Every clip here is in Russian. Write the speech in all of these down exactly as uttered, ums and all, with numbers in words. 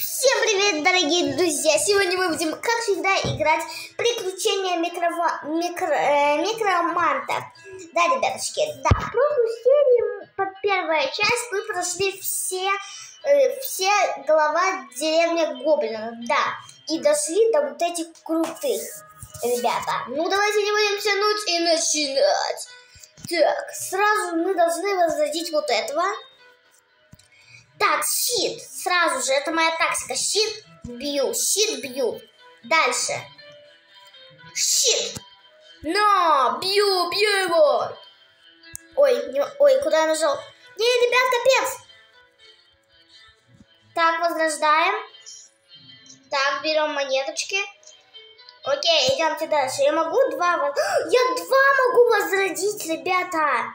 Всем привет, дорогие друзья! Сегодня мы будем, как всегда, играть в приключения микрово... микро... э, микроманта. Да, ребяточки, да. В прошлой серии, под первая часть, мы прошли все, э, все глава деревни Гоблинов, да. И дошли до вот этих крутых, ребята. Ну, давайте не будем тянуть и начинать. Так, сразу мы должны возродить вот этого. Так, щит. Сразу же, это моя тактика. Щит, бью, щит, бью. Дальше. Щит. На, бью, бью его. Ой, не, ой, куда я нажал? Не, ребят, капец. Так, возрождаем. Так, берем монеточки. Окей, идемте дальше. Я могу два... Я два могу возродить, ребята.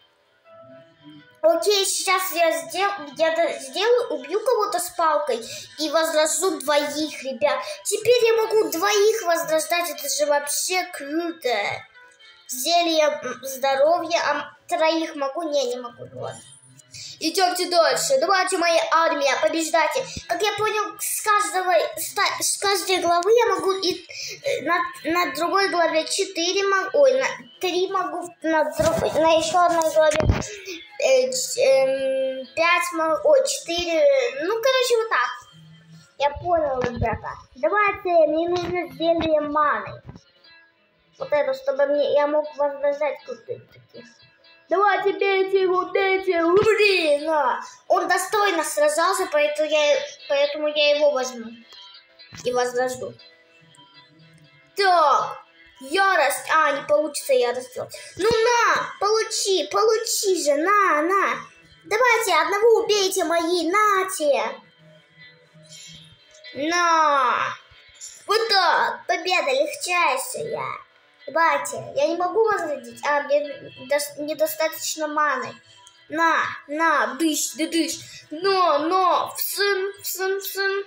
Окей, сейчас я, сдел... я сделаю, убью кого-то с палкой и возрожу двоих, ребят. Теперь я могу двоих возрождать, это же вообще круто. Зелье здоровья, а троих могу? Не, не могу, вот. Идемте дальше, давайте, моя армия, побеждайте. Как я понял, с, каждого, с каждой главы я могу и на, на другой главе четыре могу, ой, на три могу, на, друг, на еще одной главе э, э, пять могу, ой, четыре, ну, короче, вот так. Я понял, ребята. Давайте, мне нужно зелье маны. Вот это, чтобы мне, я мог возрождать крутых таких. Давайте бейте вот эти, блин! Он достойно сражался, поэтому я, поэтому я его возьму и возрожду. Так, ярость. А, не получится ярость сделать. Ну на, получи, получи же, на, на. Давайте, одного убейте мои, нате. На. Вот так, победа легчайшая. Давайте, я не могу возродить, а мне недостаточно маны. На, на, дыш, да дыш, но, но, всым, всым, всым.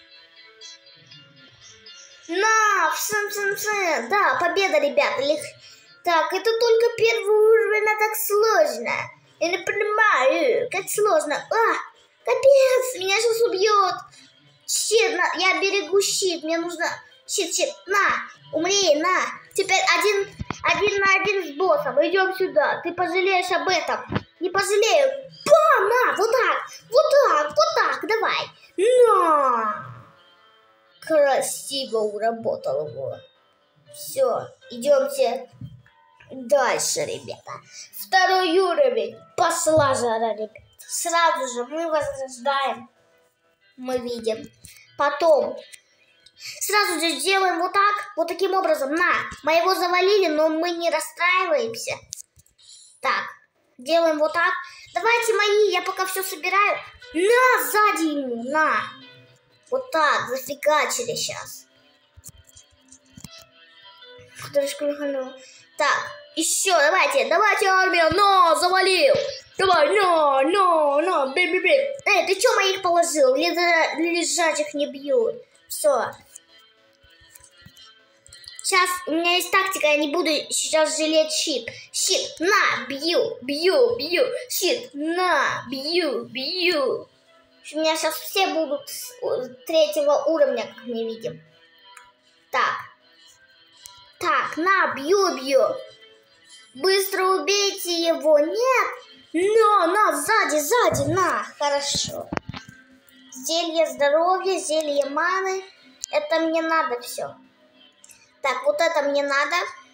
На, всым, всым, всым. Да, победа, ребята. Лег... Так, это только первый уровень, а так сложно. Я не понимаю, как сложно. А, капец, меня сейчас убьет. Щит, на... я берегу щит, мне нужно... Щит, щит, на, умри, на. Теперь один, один на один с боссом. Идем сюда. Ты пожалеешь об этом. Не пожалею. Бам, на, вот так, вот так, вот так, давай. На. Красиво уработал его. Все, идемте дальше, ребята. Второй уровень. Пошла жара, ребята. Сразу же мы возрождаем. Мы видим. Потом... Сразу же сделаем вот так, вот таким образом. На, мы его завалили, но мы не расстраиваемся. Так, делаем вот так. Давайте мои, я пока все собираю. На, сзади ему, на. Вот так, зафигачили сейчас. Так, еще, давайте, давайте, армия, на, завалил. Давай, на, на, на, би-би-би. Эй, ты что моих положил? Лежачих не бьют. Все. Сейчас у меня есть тактика, я не буду сейчас жалеть щит. Щит, на, бью, бью, бью. Щит, на, бью, бью. У меня сейчас все будут с третьего уровня, как мы видим. Так. Так, на, бью, бью. Быстро убейте его. Нет. На, на, сзади, сзади, на. Хорошо. Зелье здоровья, зелье маны. Это мне надо все. Так, вот это мне надо.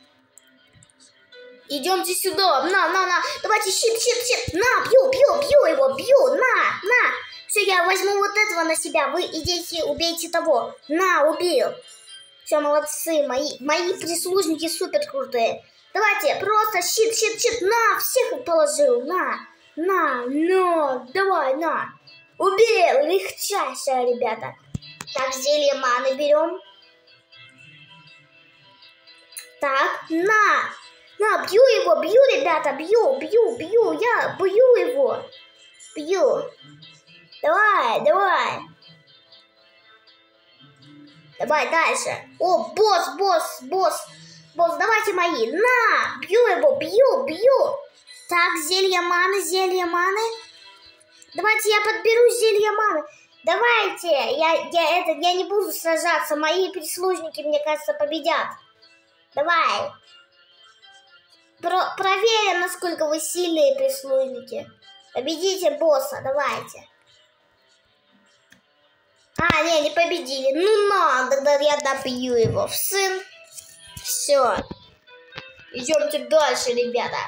Идемте сюда. На, на, на. Давайте щит, щит, щит. На, бью, бью, бью его, бью. На, на. Все, я возьму вот этого на себя. Вы идите, убейте того. На, убил. Все, молодцы. Мои, мои прислужники супер крутые. Давайте, просто щит, щит, щит. На, всех положил. На, на, на. Давай, на. Убил. Легчайшее, ребята. Так, зелье маны берем. Так, на, на, бью его, бью, ребята, бью, бью, бью, я бью его, бью, давай, давай, давай дальше, о, босс, босс, босс, босс, давайте мои, на, бью его, бью, бью, так, зелье маны, зелье маны, давайте я подберу зелье маны, Давайте, я, я, это, я не буду сражаться, мои прислужники, мне кажется, победят. Давай. Про, проверим, насколько вы сильные прислужники. Победите босса, давайте. А, не, не победили. Ну, на, тогда я добью его в сын. Все. Идемте дальше, ребята.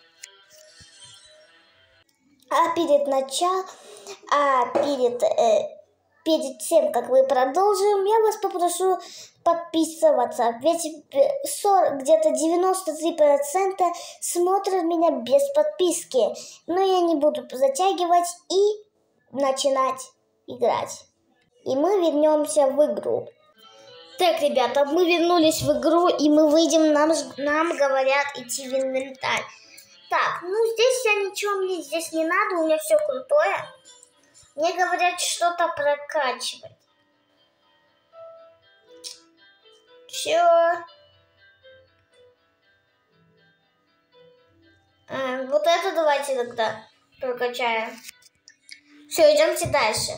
А перед началом, а перед, э, перед тем, как мы продолжим, я вас попрошу подписываться. Ведь где-то девяносто три процента смотрят меня без подписки. Но я не буду затягивать и начинать играть. И мы вернемся в игру. Так, ребята, мы вернулись в игру, и мы выйдем, нам, нам говорят идти в инвентарь. Так, ну здесь я ничего, мне здесь не надо, у меня все крутое. Мне говорят что-то прокачивать. Все. А, вот это давайте тогда прокачаем. Все, идемте дальше.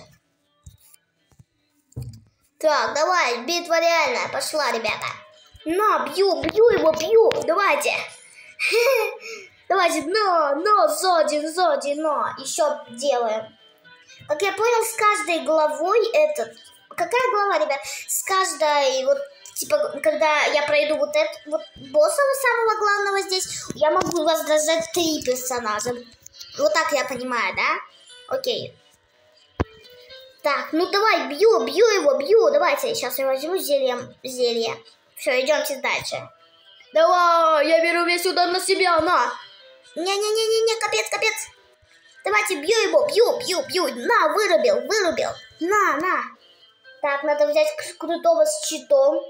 Так, давай, битва реальная, пошла, ребята. На, бью, бью его, бью, давайте. Давайте, на, на, сзади, сзади, на. Еще делаем. Как я понял, с каждой главой этот... Какая глава, ребят? С каждой, вот, типа, когда я пройду вот это, вот, босса самого главного здесь, я могу возрождать три персонажа. Вот так я понимаю, да? Окей. Так, ну давай, бью, бью его, бью. Давайте, сейчас я возьму зелье. зелье. Все, идемте дальше. Давай, я беру весь удар на себя, на. Не-не-не-не-не, капец, капец. Давайте, бью его, бью, бью, бью. На, вырубил, вырубил. На, на. Так, надо взять крутого с щитом.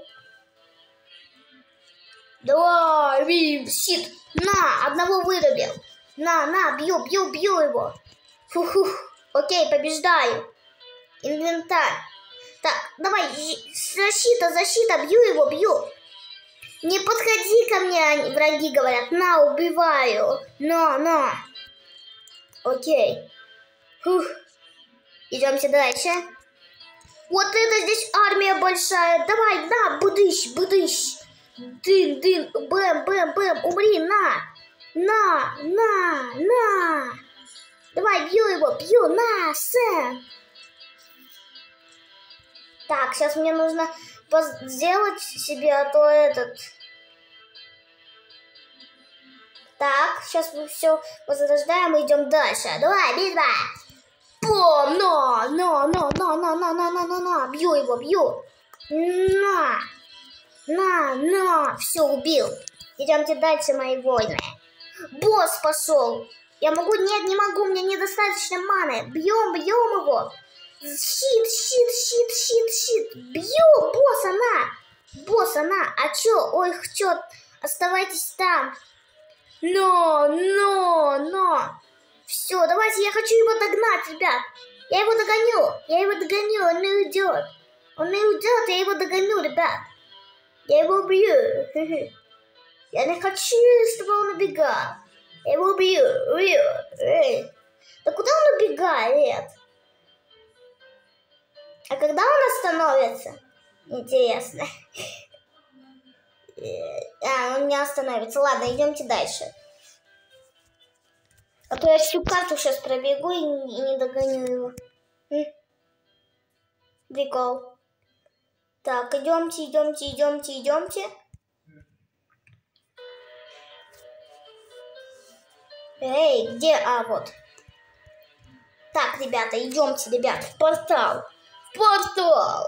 Давай, бим, щит. На, одного вырубил. На, на, бью, бью, бью его. Фу-фу. Окей, побеждаю. Инвентарь. Так, давай, защита, защита, бью его, бью. Не подходи ко мне, враги говорят. На, убиваю. На, на. Окей. Фух. Идемте дальше. Вот это здесь армия большая. Давай, на, быдыщ, быдыщ. Дын, дын, бэм, бэм, бэм. Умри, на. На, на, на. Давай, бью его, бью, на, Сэм. Так, сейчас мне нужно сделать себе, а то этот... Так, сейчас мы все возрождаем и идем дальше. Давай, битва! Бом! На! На! На! На! На! На! На! На! На! На! Бью его, бью! На! На! На! Все, убил! Идемте дальше, мои воины. Босс пошел! Я могу... Нет, не могу, мне недостаточно маны. Бьем, бьем его! Щит, щит, щит, щит, щит. Бью, босса, на. Босса, на. А чё? Ой, чё? Оставайтесь там. Но, но, но. Все, давайте, я хочу его догнать, ребят. Я его догоню. Я его догоню, он не уйдет. Он не уйдет, я его догоню, ребят. Я его убью. Я не хочу, чтобы он убегал. Я его убью. убью. Эй. Да куда он убегает? А когда он остановится? Интересно. А, он не остановится. Ладно, идемте дальше. А то я всю карту сейчас пробегу и не, и не догоню его. М? Прикол. Так, идемте, идемте, идемте, идемте. Эй, где? А, вот. Так, ребята, идемте, ребята, в портал. Портал!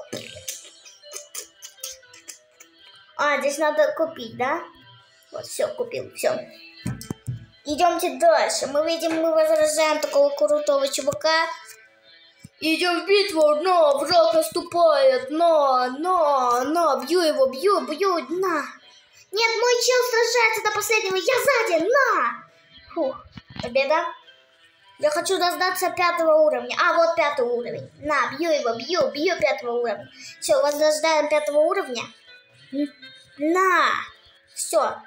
А, здесь надо купить, да? Вот, все, купил, все. Идемте дальше. Мы видим, мы возражаем такого крутого чувака. Идем в битву, но враг наступает, но, но, но, бью его, бью, бью, на. Нет, мой чел сражается до последнего, я сзади, на. Фух, победа. Я хочу дождаться пятого уровня. А, вот пятый уровень. На, бью его, бью, бью пятого уровня. Все, возрождаем пятого уровня. На. Все.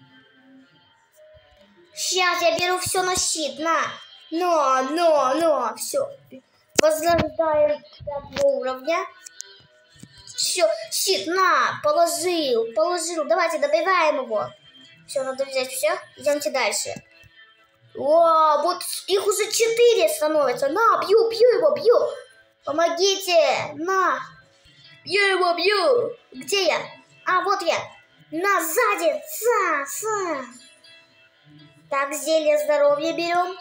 Сейчас я беру все на щит, на. Но, но, но. на, все. Возрождаем пятого уровня. Все, щит, на, положил, положил. Давайте добиваем его. Все, надо взять все. Идемте дальше. О, вот их уже четыре становится. На, бью, бью его, бью. Помогите, на. Бью его, бью. Где я? А, вот я. На, сзади. Са, са. Так, зелье здоровья берем.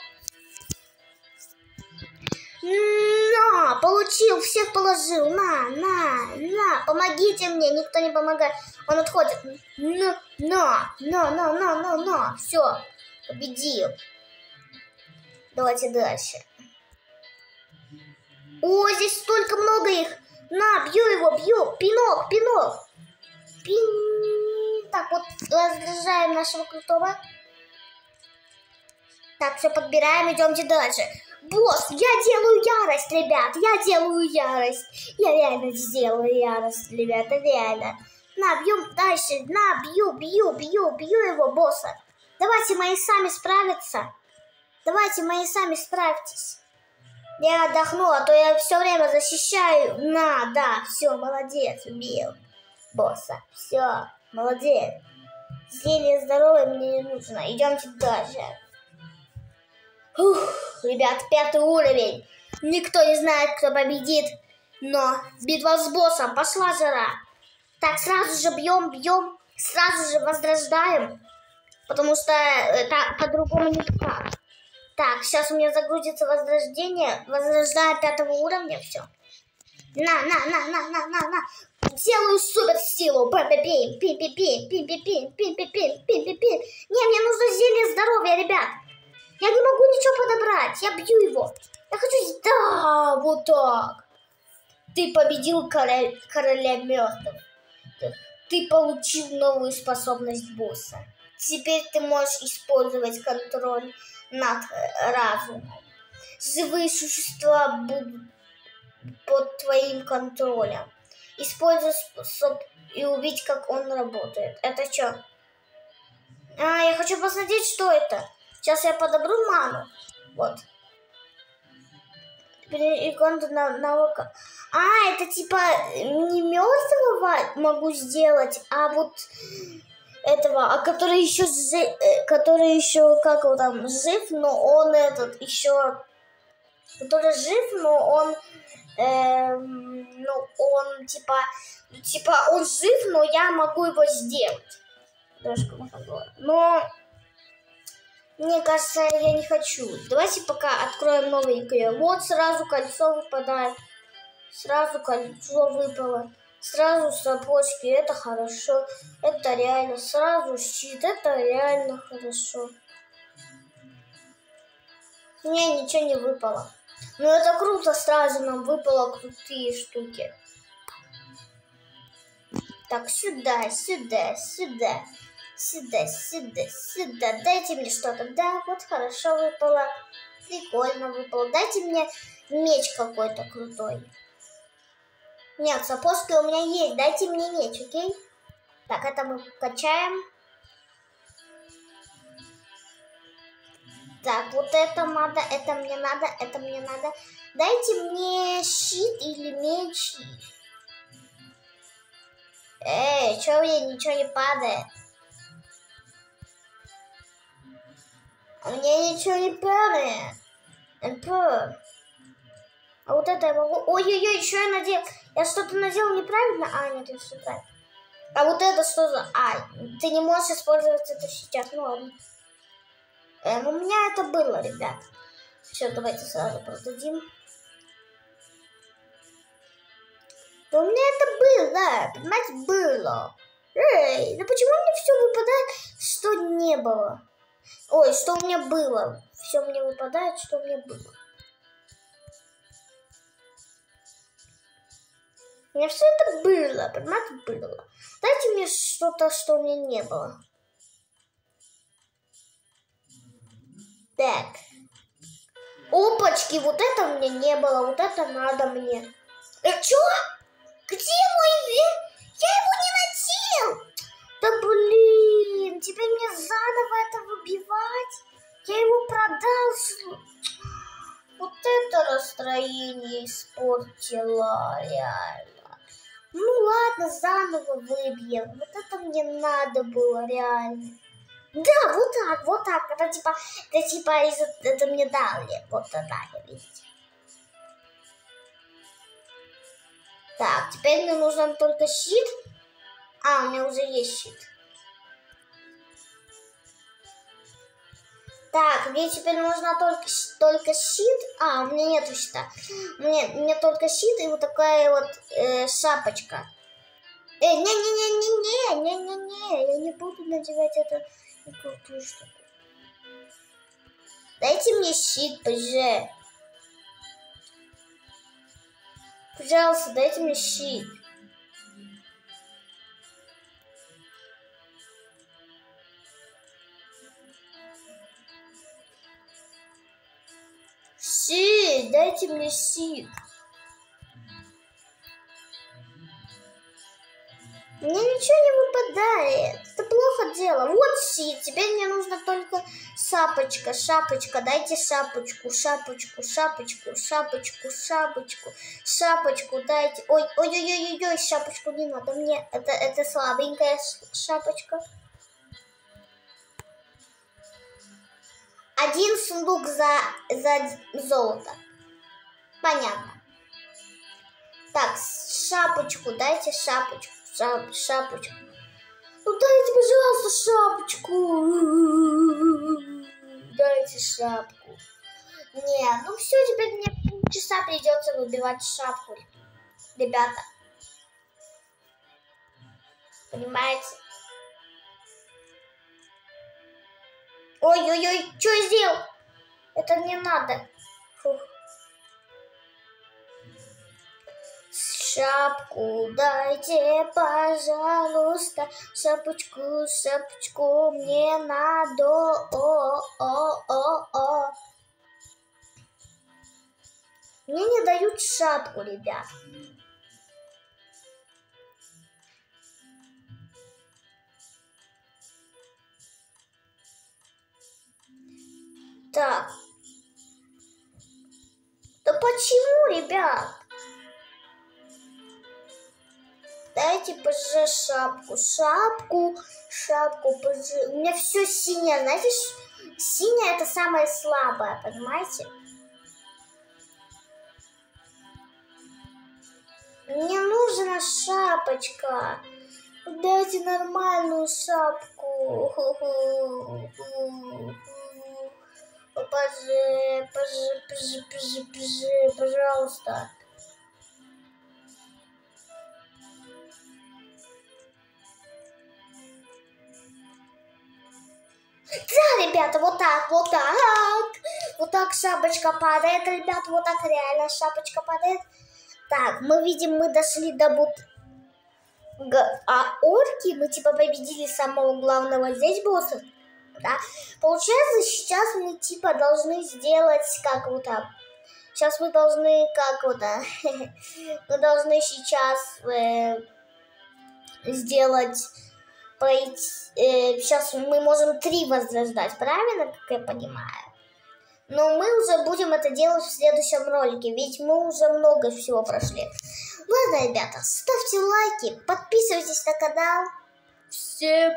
На, получил, всех положил. На, на, на. Помогите мне, никто не помогает. Он отходит. На, на, на, на, на, на, на. Все, победил. Давайте дальше. О, здесь столько много их. На, бью его, бью. Пинок, пинок. Пин... Так, вот разгружаем нашего крутого. Так, все подбираем, идемте дальше. Босс, я делаю ярость, ребят. Я делаю ярость. Я реально сделаю ярость, ребята, реально. На, бьем дальше. На, бью, бью, бью, бью его, босса. Давайте мои сами справятся. Давайте мои сами справьтесь. Я отдохну, а то я все время защищаю. На, да, все, молодец, убил босса. Все, молодец. Зелье здоровья мне не нужно. Идемте дальше. Ух, ребят, пятый уровень. Никто не знает, кто победит. Но битва с боссом. Пошла жара. Так, сразу же бьем, бьем. Сразу же возрождаем. Потому что это по-другому никак. Так, сейчас у меня загрузится возрождение. Возрождаю пятого уровня. Все. На, на, на, на, на, на, на. Делаю супер силу. Пи-пи-пи, пи-пи-пи, пи-пи-пи, пи-пи-пи, пи-пи-пи. Не, мне нужно зелье здоровья, ребят. Я не могу ничего подобрать. Я бью его. Я хочу... Да, вот так. Ты победил короля, короля мертвых. Ты получил новую способность босса. Теперь ты можешь использовать контроль над разумом. Живые существа будут под твоим контролем. Используй способ и увидеть, как он работает. Это что? А, я хочу посмотреть, что это. Сейчас я подобру ману. Вот. Иконку на, на око. А, это типа не мертвого могу сделать, а вот этого, а который еще жив, который еще, как он там, жив, но он этот еще, который жив, но он, эм, ну, он типа, типа он жив, но я могу его сделать. Но мне кажется, я не хочу. Давайте пока откроем новый игры. Вот сразу кольцо выпадает. Сразу кольцо выпало. Сразу сапожки. Это хорошо. Это реально. Сразу щит. Это реально хорошо. Мне ничего не выпало. Но это круто. Сразу нам выпало крутые штуки. Так, сюда, сюда, сюда. Сюда, сюда, сюда. Дайте мне что-то. Да, вот хорошо выпало. Прикольно выпало. Дайте мне меч какой-то крутой. Нет, сапожки у меня есть. Дайте мне меч, окей? Так, это мы качаем. Так, вот это надо, это мне надо, это мне надо. Дайте мне щит или меч. Эй, чё мне ничего не падает? А мне ничего не падает. А вот это я могу... Ой-ой-ой, что я надел? Я что-то надел неправильно? А, нет, я все правильно. А вот это что за... А, ты не можешь использовать это сейчас. Ну ладно. Эм, у меня это было, ребят. Все, давайте сразу продадим. Да у меня это было, понимаете, было. Эй, да почему мне все выпадает, что не было? Ой, что у меня было. Все мне выпадает, что у меня было. У меня все это было, понимаете, было. Дайте мне что-то, что у меня не было. Так. Опачки, вот это у меня не было, вот это надо мне. Э, чё? Где мой вен? Я его не надел! Да блин, теперь мне заново это выбивать. Я его продал. Вот это настроение испортила, реально. Ну ладно, заново выбьем. Вот это мне надо было, реально. Да, вот так, вот так. Это типа, это типа, это мне дали. Вот тогда, видите. Так, теперь мне нужен только щит. А, у меня уже есть щит. Так, мне теперь нужна только, только щит. А, у меня нету щита. Мне, мне только щит и вот такая вот э, шапочка. Э, не-не-не-не-не-не-не-не. Я не буду надевать эту крутую штуку. Дайте мне щит, пожалуйста. Пожалуйста, дайте мне щит. Щит, дайте мне щит. Мне ничего не выпадает. Это плохо дело. Вот щит. Теперь мне нужно только шапочка. Шапочка. Дайте шапочку. Шапочку. Шапочку. Шапочку. Шапочку. Шапочку. Дайте. Ой, ой, ой, ой, ой, ой, шапочку не надо. Мне это, это слабенькая шапочка. Один сундук за, за золото. Понятно. Так, шапочку. Дайте шапочку. Шап, шапочку. Ну дайте, пожалуйста, шапочку. Дайте шапку. Не, ну все, теперь мне полчаса придется выбивать шапку. Ребята. Понимаете? Ой-ой-ой, что я сделал? Это не надо. Фух. Шапку дайте, пожалуйста, шапочку, шапочку мне надо. О-о-о-о. Мне не дают шапку, ребят. Так. Да почему, ребят? Дайте, пожалуйста, шапку, шапку, шапку, пожалуйста. У меня все синее, знаете, синее это самое слабое, понимаете? Мне нужна шапочка. Дайте нормальную шапку. Пожи, пожи, пожи, пожи, пожи, пожалуйста. Да, ребята, вот так, вот так. Вот так шапочка падает, ребята, вот так реально шапочка падает. Так, мы видим, мы дошли до бут... А орки, мы типа победили самого главного здесь босса. Да? Получается, сейчас мы типа должны сделать как вот так. Сейчас мы должны как вот так. Мы должны сейчас э, сделать... Пойти, э, сейчас мы можем три возрождать, правильно, как я понимаю? Но мы уже будем это делать в следующем ролике, ведь мы уже много всего прошли. Ладно, ребята, ставьте лайки, подписывайтесь на канал. Всем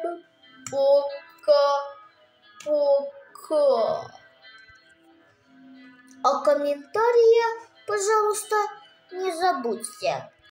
пока-пока. А комментарии, пожалуйста, не забудьте.